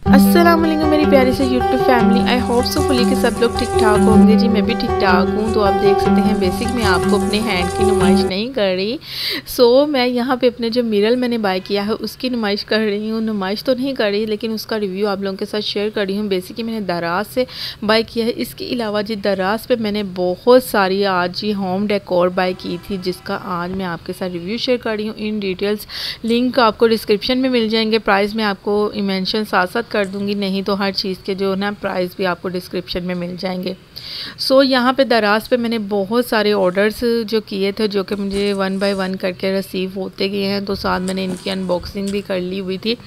अस्सलाम वालेकुम मेरी प्यारी से YouTube family. I hope so fully के सब लोग ठीक ठाक होंगे। जी मैं भी ठीक ठाक हूँ। तो आप देख सकते हैं बेसिक में आपको अपने हैंड की नुमाइश नहीं कर रही। मैं यहाँ पे अपने जो मिरर मैंने बाय किया है उसकी नुमाइश कर रही हूँ। नुमाइश तो नहीं कर रही लेकिन उसका रिव्यू आप लोगों के साथ शेयर कर रही हूँ। बेसिकली मैंने दराज से बाय किया है। इसके अलावा जी दराज पर मैंने बहुत सारी आज जी होम डेकोर बाय की थी जिसका आज मैं आपके साथ रिव्यू शेयर कर रही हूँ इन डिटेल्स। लिंक आपको डिस्क्रिप्शन में मिल जाएंगे। प्राइस में आपको मेंशन साथ साथ कर दूंगी, नहीं तो हर चीज़ के जो ना प्राइस भी आपको डिस्क्रिप्शन में मिल जाएंगे। यहाँ पे दराज पे मैंने बहुत सारे ऑर्डर्स जो किए थे जो कि मुझे 1 बाय 1 करके रिसीव होते गए हैं। तो साथ मैंने इनकी अनबॉक्सिंग भी कर ली हुई थी।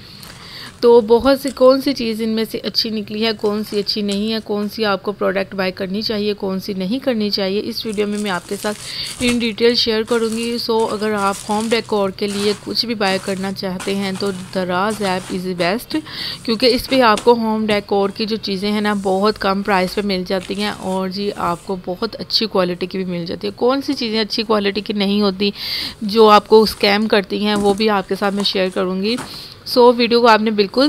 तो बहुत सी कौन सी चीज़ इनमें से अच्छी निकली है, कौन सी अच्छी नहीं है, कौन सी आपको प्रोडक्ट बाय करनी चाहिए, कौन सी नहीं करनी चाहिए, इस वीडियो में मैं आपके साथ इन डिटेल शेयर करूंगी। अगर आप होम डेकोर के लिए कुछ भी बाय करना चाहते हैं तो दराज ऐप इज़ बेस्ट, क्योंकि इस पर आपको होम डेकोर की जो चीज़ें हैं ना बहुत कम प्राइस पे मिल जाती हैं और जी आपको बहुत अच्छी क्वालिटी की भी मिल जाती है। कौन सी चीज़ें अच्छी क्वालिटी की नहीं होती जो आपको स्कैम करती हैं वो भी आपके साथ मैं शेयर करूँगी। वीडियो को आपने बिल्कुल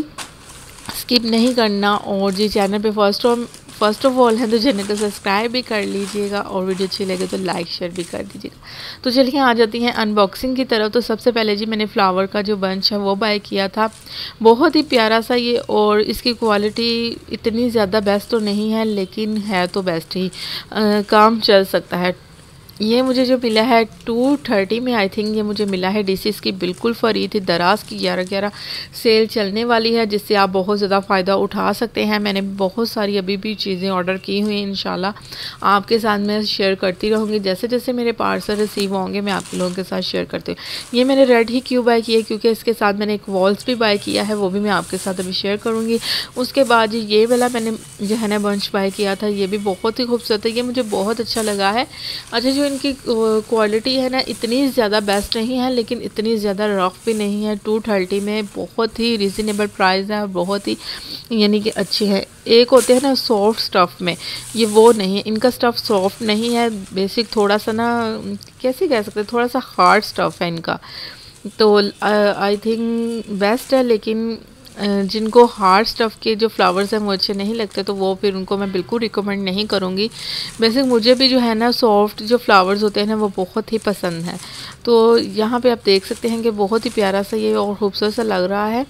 स्किप नहीं करना। और जी चैनल पे फर्स्ट ऑफ ऑल है तो चैनल को सब्सक्राइब भी कर लीजिएगा और वीडियो अच्छी लगे तो लाइक शेयर भी कर दीजिएगा। तो चलिए आ जाती हैं अनबॉक्सिंग की तरफ। तो सबसे पहले जी मैंने फ्लावर का जो बंच है वो बाय किया था। बहुत ही प्यारा सा ये, और इसकी क्वालिटी इतनी ज़्यादा बेस्ट तो नहीं है लेकिन है तो बेस्ट ही, काम चल सकता है। ये मुझे जो मिला है 230 में आई थिंक ये मुझे मिला है। डीसी इसकी बिल्कुल फ्री थी। दराज की 11/11 सेल चलने वाली है जिससे आप बहुत ज़्यादा फ़ायदा उठा सकते हैं। मैंने बहुत सारी अभी भी चीज़ें ऑर्डर की हुई हैं। इंशाल्लाह आपके साथ मैं शेयर करती रहूँगी। जैसे जैसे मेरे पार्सल रिसीव होंगे मैं आप लोगों के साथ शेयर करती हूँ। ये मैंने रेड ही क्यों बाय किया है क्योंकि इसके साथ मैंने एक वॉल्स भी बाय किया है, वो भी मैं आपके साथ अभी शेयर करूँगी। उसके बाद ये वाला मैंने जो है ना बंच बाय किया था, ये भी बहुत ही खूबसूरत है। ये मुझे बहुत अच्छा लगा है। अच्छा जो इनकी क्वालिटी है ना इतनी ज़्यादा बेस्ट नहीं है लेकिन इतनी ज़्यादा रफ भी नहीं है। 230 में बहुत ही रिजनेबल प्राइस है और बहुत ही यानी कि अच्छी है। एक होते हैं ना सॉफ्ट स्टफ़ में, ये वो नहीं है। इनका स्टफ़ सॉफ्ट नहीं है, बेसिक थोड़ा सा ना कैसे कह सकते हैं थोड़ा सा हार्ड स्टफ़ है इनका। तो आई थिंक बेस्ट है, लेकिन जिनको हार्ड स्टफ़ के जो फ्लावर्स हैं वो अच्छे नहीं लगते तो वो फिर उनको मैं बिल्कुल रिकमेंड नहीं करूँगी। वैसे मुझे भी जो है ना सॉफ्ट जो फ्लावर्स होते हैं ना वो बहुत ही पसंद है। तो यहाँ पे आप देख सकते हैं कि बहुत ही प्यारा सा ये और खूबसूरत सा लग रहा है।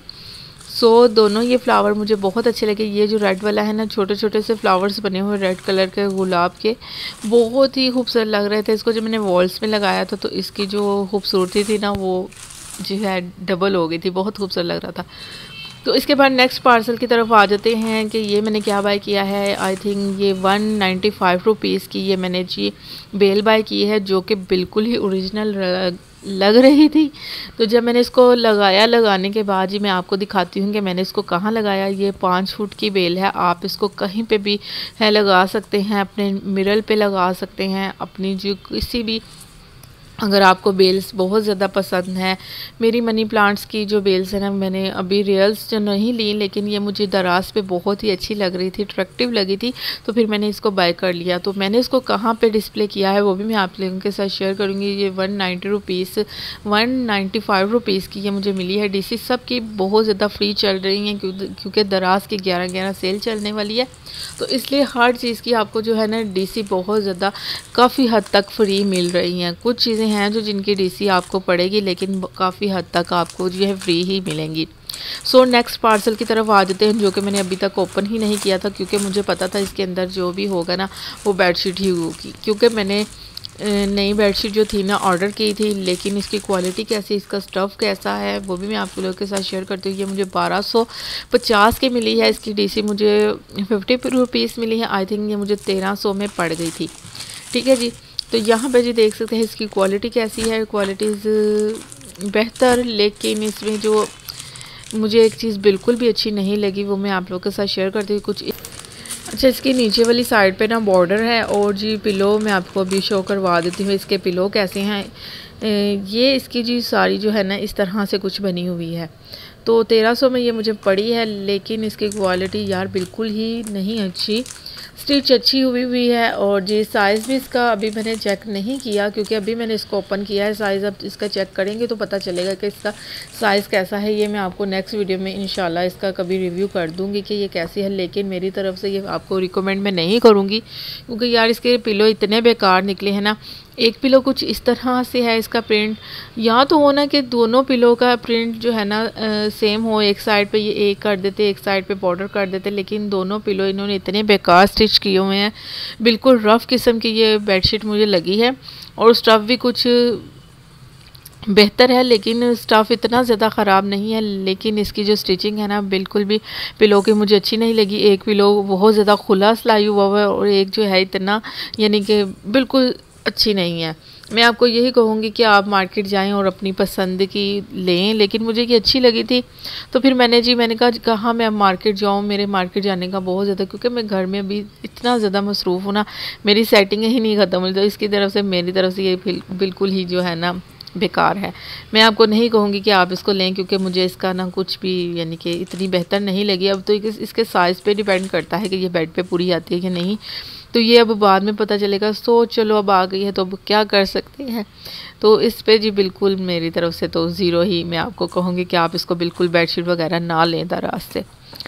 दोनों ये फ्लावर मुझे बहुत अच्छे लगे। ये जो रेड वाला है ना छोटे छोटे से फ्लावर्स बने हुए रेड कलर के गुलाब के, बहुत ही खूबसूरत लग रहे थे। इसको जब मैंने वॉल्स में लगाया था तो इसकी जो खूबसूरती थी ना वो जो है डबल हो गई थी, बहुत खूबसूरत लग रहा था। तो इसके बाद नेक्स्ट पार्सल की तरफ आ जाते हैं कि ये मैंने क्या बाय किया है। आई थिंक ये 195 रुपीज़ की ये मैंने जी बेल बाय की है जो कि बिल्कुल ही ओरिजिनल लग रही थी। तो जब मैंने इसको लगाने के बाद जी मैं आपको दिखाती हूँ कि मैंने इसको कहाँ लगाया। ये 5 फुट की बेल है, आप इसको कहीं पे भी है लगा सकते हैं, अपने मिरर पे लगा सकते हैं, अपनी जो किसी भी, अगर आपको बेल्स बहुत ज़्यादा पसंद है। मेरी मनी प्लांट्स की जो बेल्स है ना मैंने अभी रियल्स जो नहीं ली लेकिन ये मुझे दराज पे बहुत ही अच्छी लग रही थी, अट्रैक्टिव लगी थी, तो फिर मैंने इसको बाय कर लिया। तो मैंने इसको कहाँ पे डिस्प्ले किया है वो भी मैं आप लोगों के साथ शेयर करूँगी। ये 195 रुपीज़ की ये मुझे मिली है। डीसी सब की बहुत ज़्यादा फ्री चल रही हैं क्योंकि दराज की 11/11 सेल चलने वाली है। तो इसलिए हर चीज़ की आपको जो है ना डीसी बहुत ज़्यादा काफ़ी हद तक फ्री मिल रही हैं। कुछ चीज़ें हैं जो जिनकी डीसी आपको पड़ेगी लेकिन काफ़ी हद तक आपको जो है फ्री ही मिलेंगी। नेक्स्ट पार्सल की तरफ आ जाते हैं जो कि मैंने अभी तक ओपन ही नहीं किया था क्योंकि मुझे पता था इसके अंदर जो भी होगा ना वो बेडशीट ही होगी, क्योंकि मैंने नई बेडशीट जो थी ना ऑर्डर की थी। लेकिन इसकी क्वालिटी कैसी, इसका स्टफ़ कैसा है वो भी मैं आप लोगों के साथ शेयर करती हूँ। ये मुझे 1250 की मिली है। इसकी डीसी मुझे 50 रुपीज़ मिली है। आई थिंक ये मुझे 1300 में पड़ गई थी। ठीक है जी। तो यहाँ पे जी देख सकते हैं इसकी क्वालिटी कैसी है। क्वालिटीज़ बेहतर, लेकिन इसमें जो मुझे एक चीज़ बिल्कुल भी अच्छी नहीं लगी वो मैं आप लोगों के साथ शेयर करती हूँ। कुछ अच्छा इसकी नीचे वाली साइड पे ना बॉर्डर है और जी पिलो मैं आपको अभी शो करवा देती हूँ। इसके पिलो कैसे हैं, ये इसकी जी सारी जो है ना इस तरह से कुछ बनी हुई है। तो 1300 में ये मुझे पड़ी है लेकिन इसकी क्वालिटी यार बिल्कुल ही नहीं अच्छी। स्टिच अच्छी हुई है। और जी साइज़ भी इसका अभी मैंने चेक नहीं किया क्योंकि अभी मैंने इसको ओपन किया है। साइज़ अब इसका चेक करेंगे तो पता चलेगा कि इसका साइज़ कैसा है। ये मैं आपको नेक्स्ट वीडियो में इंशाल्लाह इसका कभी रिव्यू कर दूँगी कि ये कैसी है, लेकिन मेरी तरफ से ये आपको रिकमेंड मैं नहीं करूँगी क्योंकि यार इसके पिलो इतने बेकार निकले हैं ना। एक पिलो कुछ इस तरह से है, इसका प्रिंट या तो हो ना कि दोनों पिलो का प्रिंट जो है ना सेम हो, एक साइड पे ये एक कर देते, एक साइड पे बॉर्डर कर देते, लेकिन दोनों पिलो इन्होंने इतने बेकार स्टिच किए हुए हैं। बिल्कुल रफ़ किस्म की ये बेडशीट मुझे लगी है और स्टफ़ भी कुछ बेहतर है लेकिन स्टफ़ इतना ज़्यादा ख़राब नहीं है, लेकिन इसकी जो स्टिचिंग है ना बिल्कुल भी पिलो की मुझे अच्छी नहीं लगी। एक पिलो बहुत ज़्यादा खुला सिलाई हुआ है और एक जो है इतना यानी कि बिल्कुल अच्छी नहीं है। मैं आपको यही कहूँगी कि आप मार्केट जाएं और अपनी पसंद की लें, लेकिन मुझे ये अच्छी लगी थी तो फिर मैंने कहा मैं अब मार्केट जाऊँ। मेरे मार्केट जाने का बहुत ज़्यादा, क्योंकि मैं घर में अभी इतना ज़्यादा मसरूफ़ हूँ ना, मेरी सेटिंग ही नहीं ख़त्म हुई। तो इसकी तरफ से मेरी तरफ से ये बिल्कुल ही जो है ना बेकार है। मैं आपको नहीं कहूँगी कि आप इसको लें क्योंकि मुझे इसका ना कुछ भी यानी कि इतनी बेहतर नहीं लगी। अब तो इसके साइज़ पे डिपेंड करता है कि ये बेड पे पूरी आती है कि नहीं, तो ये अब बाद में पता चलेगा। सो चलो अब आ गई है तो अब क्या कर सकते हैं। तो इस पे जी बिल्कुल मेरी तरफ से तो ज़ीरो ही मैं आपको कहूँगी कि आप इसको बिल्कुल बेडशीट वगैरह ना लें दराज से।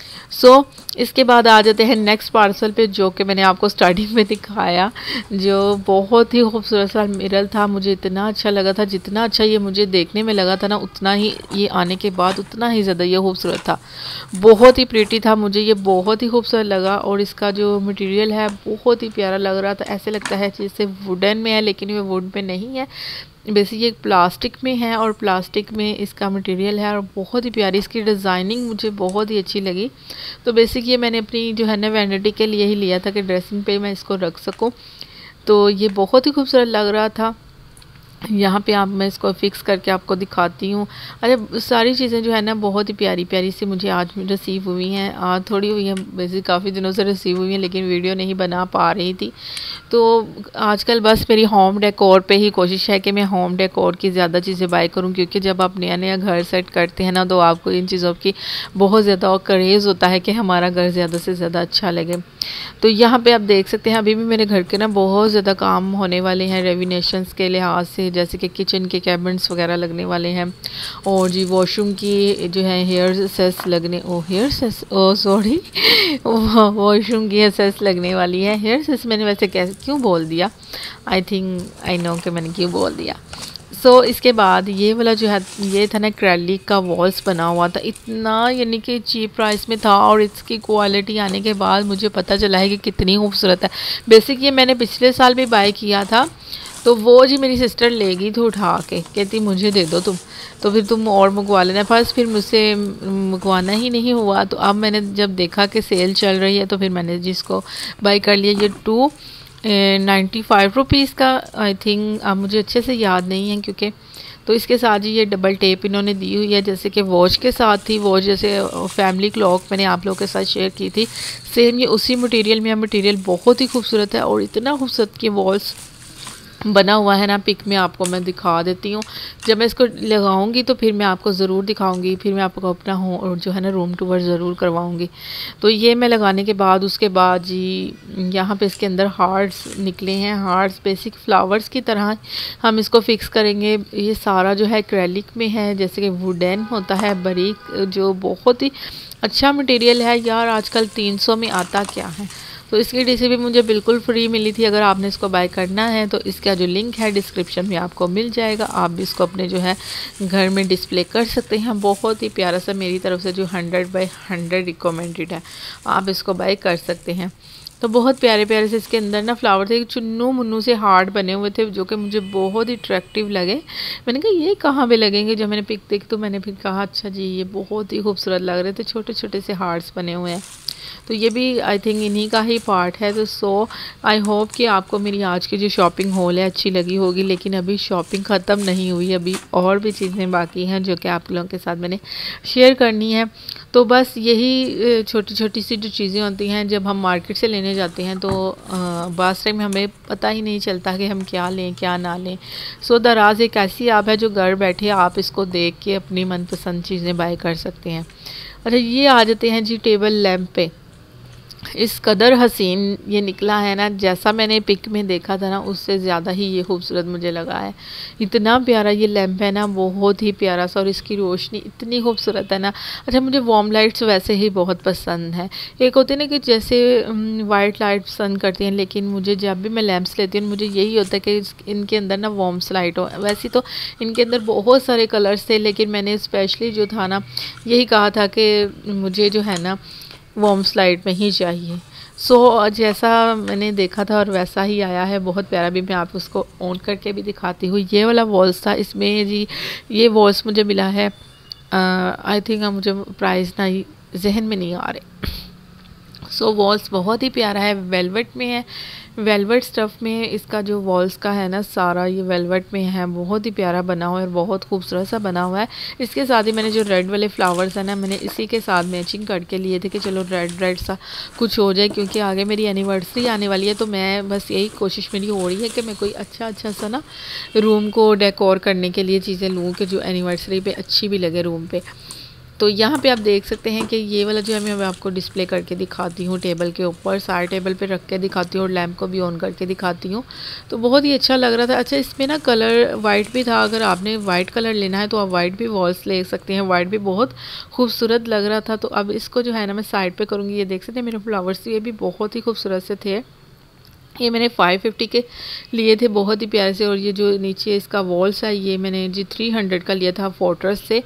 इसके बाद आ जाते हैं नेक्स्ट पार्सल पे, जो कि मैंने आपको स्टार्टिंग में दिखाया, जो बहुत ही खूबसूरत सा मिरर था। मुझे इतना अच्छा लगा था, जितना अच्छा ये मुझे देखने में लगा था ना उतना ही ये आने के बाद उतना ही ज़्यादा ये खूबसूरत था। बहुत ही प्रीटी था, मुझे ये बहुत ही खूबसूरत लगा। और इसका जो मटेरियल है बहुत ही प्यारा लग रहा था। ऐसे लगता है जैसे वुडन में है, लेकिन ये वुड में नहीं है, बेसिक ये प्लास्टिक में है और प्लास्टिक में इसका मटेरियल है और बहुत ही प्यारी इसकी डिज़ाइनिंग मुझे बहुत ही अच्छी लगी। तो बेसिक ये मैंने अपनी जो है ना वैनिटी के लिए ही लिया था कि ड्रेसिंग पे मैं इसको रख सकूं। तो ये बहुत ही खूबसूरत लग रहा था। यहाँ पे आप मैं इसको फिक्स करके आपको दिखाती हूँ। अरे सारी चीज़ें जो है ना बहुत ही प्यारी प्यारी सी मुझे आज रिसीव हुई हैं। आज थोड़ी हुई हैं, वैसे काफ़ी दिनों से रिसीव हुई हैं लेकिन वीडियो नहीं बना पा रही थी। तो आजकल बस मेरी होम डेकोर पे ही कोशिश है कि मैं होम डेकोर की ज़्यादा चीज़ें बाय करूँ, क्योंकि जब आप नया नया घर सेट करते हैं ना तो आपको इन चीज़ों की बहुत ज़्यादा क्रेज़ होता है कि हमारा घर ज़्यादा से ज़्यादा अच्छा लगे। तो यहाँ पे आप देख सकते हैं अभी भी मेरे घर के ना बहुत ज़्यादा काम होने वाले हैं रेविनेशंस के लिहाज से, जैसे कि किचन के कैबिनेट्स वगैरह लगने वाले हैं और जी वॉशरूम की जो है हेयर सेस लगने सॉरी वॉशरूम की सेस लगने वाली है। हेयर सेस मैंने वैसे क्यों बोल दिया, आई नो कि मैंने क्यों बोल दिया। इसके बाद ये वाला जो है ये था ना एक्रेलिक का वॉल्स बना हुआ था, इतना यानी कि चीप प्राइस में था और इसकी क्वालिटी आने के बाद मुझे पता चला है कि कितनी खूबसूरत है। बेसिक ये मैंने पिछले साल भी बाय किया था, तो वो जी मेरी सिस्टर ले गई थी उठा के, कहती मुझे दे दो तुम, तो फिर तुम और मंगवा लेना। फर्स्ट फिर मुझसे मंगवाना ही नहीं हुआ, तो अब मैंने जब देखा कि सेल चल रही है तो फिर मैंने जिसको बाय कर लिया। ये 295 रुपीज़ का आई थिंक, अब मुझे अच्छे से याद नहीं है क्योंकि। तो इसके साथ ही ये डबल टेप इन्होंने दी हुई है, जैसे कि वॉच के साथ थी। वॉच जैसे फैमिली क्लॉक मैंने आप लोगों के साथ शेयर की थी, सेम ये उसी मटेरियल में है। मटेरियल बहुत ही खूबसूरत है और इतना खूबसूरत कि वॉल्स बना हुआ है ना, पिक में आपको मैं दिखा देती हूँ। जब मैं इसको लगाऊंगी तो फिर मैं आपको ज़रूर दिखाऊंगी, फिर मैं आपको अपना जो है ना रूम टूर ज़रूर करवाऊंगी। तो ये मैं लगाने के बाद उसके बाद जी यहाँ पे इसके अंदर हार्ट्स निकले हैं। हार्ट्स बेसिक फ्लावर्स की तरह हम इसको फिक्स करेंगे। ये सारा जो है एक्रेलिक में है, जैसे कि वुडन होता है बारीक, जो बहुत ही अच्छा मटेरियल है यार। आजकल 300 में आता क्या है। तो इसकी डीसी भी मुझे बिल्कुल फ्री मिली थी। अगर आपने इसको बाय करना है तो इसका जो लिंक है डिस्क्रिप्शन में आपको मिल जाएगा। आप भी इसको अपने जो है घर में डिस्प्ले कर सकते हैं। बहुत ही प्यारा सा मेरी तरफ से जो 100/100 रिकमेंडेड है, आप इसको बाय कर सकते हैं। तो बहुत प्यारे प्यारे से इसके अंदर ना फ्लावर थे, चुन्नू मुन्नू से हार्ट बने हुए थे जो कि मुझे बहुत ही अट्रैक्टिव लगे। मैंने कहा ये कहाँ पे लगेंगे, जब मैंने पिक देखी तो मैंने फिर कहा अच्छा जी ये बहुत ही खूबसूरत लग रहे थे, छोटे छोटे से हार्ट्स बने हुए हैं। तो ये भी आई थिंक इन्हीं का ही पार्ट है। तो आई होप कि आपको मेरी आज की जो शॉपिंग हॉल है अच्छी लगी होगी, लेकिन अभी शॉपिंग ख़त्म नहीं हुई, अभी और भी चीज़ें बाकी हैं जो कि आप लोगों के साथ मैंने शेयर करनी है। तो बस यही छोटी छोटी सी जो चीज़ें होती हैं जब हम मार्केट से लेने जाते हैं तो बास टाइम हमें पता ही नहीं चलता कि हम क्या लें क्या ना लें। दराज एक ऐसी ऐप है जो घर बैठे आप इसको देख के अपनी मनपसंद चीज़ें बाय कर सकते हैं। अच्छा ये आ जाते हैं जी टेबल लैम्प पे। इस कदर हसीन ये निकला है ना, जैसा मैंने पिक में देखा था ना उससे ज़्यादा ही ये खूबसूरत मुझे लगा है। इतना प्यारा ये लैंप है ना, बहुत ही प्यारा सा, और इसकी रोशनी इतनी खूबसूरत है ना। अच्छा, मुझे वार्म लाइट्स वैसे ही बहुत पसंद है। एक होते हैं ना कि जैसे वाइट लाइट पसंद करती हैं, लेकिन मुझे जब भी मैं लैंप्स लेती हूँ मुझे यही होता है कि इनके अंदर ना वार्म्स लाइट हो। वैसे तो इनके अंदर बहुत सारे कलर्स थे, लेकिन मैंने स्पेशली जो था ना यही कहा था कि मुझे जो है ना वार्म स्लाइड में ही चाहिए। जैसा मैंने देखा था और वैसा ही आया है, बहुत प्यारा। भी मैं आप उसको ऑन करके भी दिखाती हूँ। ये वाला वॉल्स था, इसमें जी ये वॉल्स मुझे मिला है, आई थिंक मुझे प्राइस ना जहन में नहीं आ रहे। वॉल्स बहुत ही प्यारा है, वेलवेट में है, वेलवेट स्टफ़ में इसका जो वॉल्स का है ना सारा ये वेलवेट में है। बहुत ही प्यारा बना हुआ है और बहुत खूबसूरत सा बना हुआ है। इसके साथ ही मैंने जो रेड वाले फ्लावर्स हैं ना, मैंने इसी के साथ मैचिंग करके लिए थे कि चलो रेड रेड सा कुछ हो जाए, क्योंकि आगे मेरी एनिवर्सरी आने वाली है। तो मैं बस यही कोशिश मेरी हो रही है कि मैं कोई अच्छा सा ना रूम को डेकोर करने के लिए चीज़ें लूँ कि जो एनिवर्सरी पे अच्छी भी लगे रूम पे। तो यहाँ पे आप देख सकते हैं कि ये वाला जो है मैं आपको डिस्प्ले करके दिखाती हूँ टेबल के ऊपर, सारे टेबल पे रख के दिखाती हूँ और लैंप को भी ऑन करके दिखाती हूँ। तो बहुत ही अच्छा लग रहा था। अच्छा, इसमें ना कलर वाइट भी था, अगर आपने वाइट कलर लेना है तो आप वाइट भी वॉल्स ले सकते हैं। वाइट भी बहुत खूबसूरत लग रहा था। तो अब इसको जो है ना मैं साइड पर करूँगी। ये देख सकते हैं मेरे फ्लावर्स ये भी बहुत ही खूबसूरत से थे। ये मैंने 550 के लिए थे, बहुत ही प्यारे से। और ये जो नीचे इसका वॉल्स है ये मैंने जी 300 का लिया था फोर्ट्रेस से।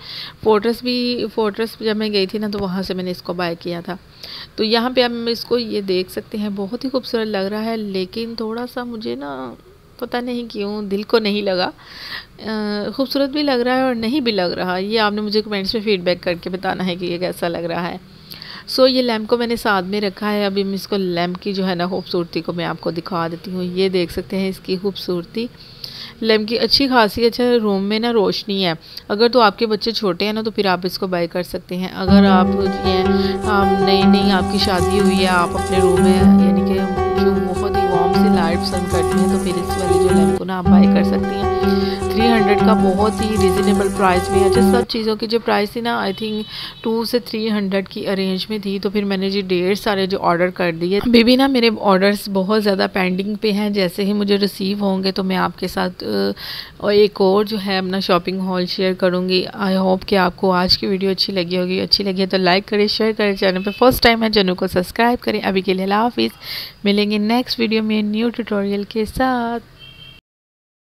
फोर्ट्रेस जब मैं गई थी ना तो वहाँ से मैंने इसको बाय किया था। तो यहाँ पे आप इसको ये देख सकते हैं, बहुत ही खूबसूरत लग रहा है, लेकिन थोड़ा सा मुझे ना पता नहीं क्यों दिल को नहीं लगा। खूबसूरत भी लग रहा है और नहीं भी लग रहा। ये आपने मुझे कमेंट्स में फ़ीडबैक करके बताना है कि ये कैसा लग रहा है। ये लैम्प को मैंने साथ में रखा है। अभी मैं इसको लैम्प की जो है ना खूबसूरती को मैं आपको दिखा देती हूँ। ये देख सकते हैं इसकी खूबसूरती लैम्प की। अच्छी खासी अच्छा रूम में ना रोशनी है। अगर तो आपके बच्चे छोटे हैं ना तो फिर आप इसको बाय कर सकते हैं। अगर आप ये नई आपकी शादी हुई है, आप अपने रूम में यानी कि जो बहुत ही वार्म सी लाइट पसंद करती हैं, तो फिर इस वाली जो लैम्प को ना आप बाय कर सकती हैं। 300 का बहुत ही रिजनेबल प्राइस भी है। अच्छा, सब चीज़ों की जो प्राइस थी ना आई थिंक 200 से 300 की अरेंज में थी। तो फिर मैंने जी ढेर सारे जो ऑर्डर कर दिए। अभी भी ना मेरे ऑर्डर्स बहुत ज़्यादा पेंडिंग पे हैं। जैसे ही मुझे रिसीव होंगे तो मैं आपके साथ एक और जो है अपना शॉपिंग हॉल शेयर करूँगी। आई होप कि आपको आज की वीडियो अच्छी लगी होगी। अच्छी लगी है तो लाइक करें, शेयर करें। चैनल पर फर्स्ट टाइम है चैनल को सब्सक्राइब करें। अभी के लिए अल्लाह हाफिज़। मिलेंगे नेक्स्ट वीडियो में न्यू ट्यूटोरियल के साथ।